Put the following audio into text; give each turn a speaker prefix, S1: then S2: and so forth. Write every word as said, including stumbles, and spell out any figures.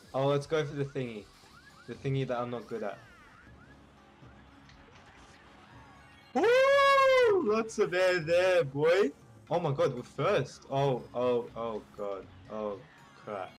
S1: Oh, let's go for the thingy. The thingy that I'm not good at. Woo! Lots of air there, boy. Oh my god, we're first. Oh, oh, oh god. Oh crap.